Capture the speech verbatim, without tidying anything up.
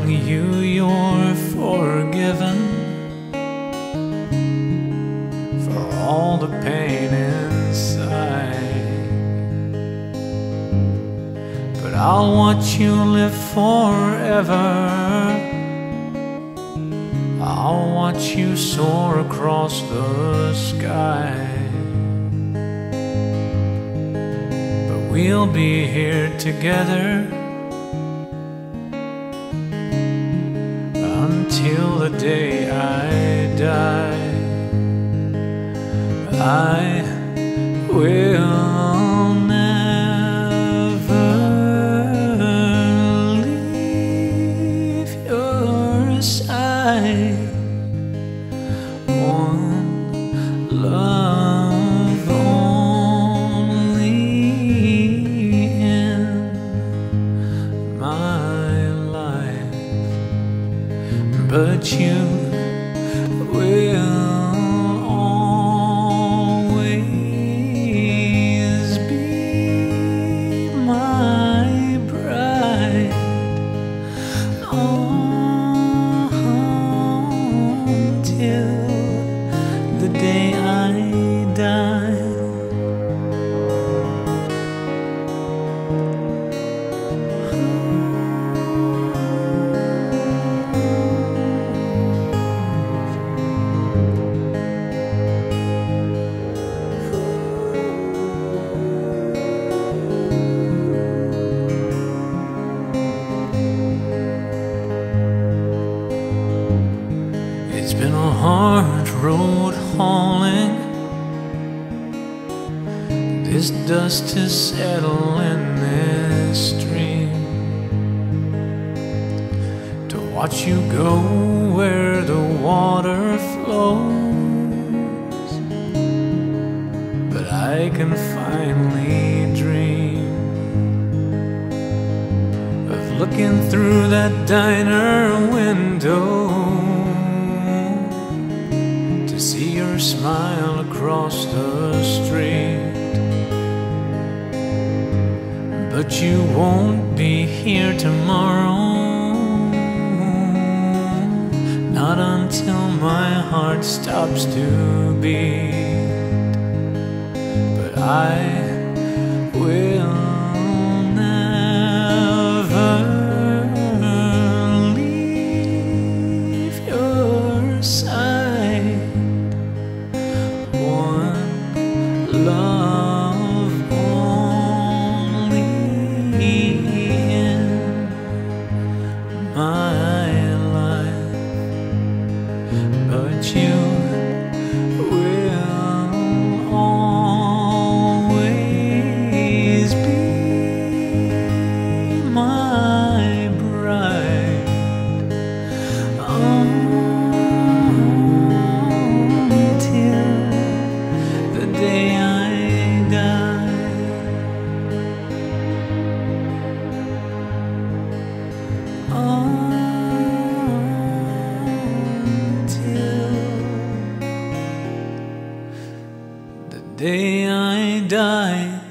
telling you you're forgiven for all the pain inside, but I'll watch you live forever. I'll watch you soar across the sky, but we'll be here together until the day I die. I will never leave your side. One love only in my life, but you will always be my bride. Oh, until the day I die. It's been a hard road hauling this dust to settle in this stream, to watch you go where the water flows. But I can finally dream of looking through that diner window to see your smile across the street. But you won't be here tomorrow, not until my heart stops to beat. But I will never leave your side. One love only in my life, but you will always be my bride. Until the day I die. Until the day I die.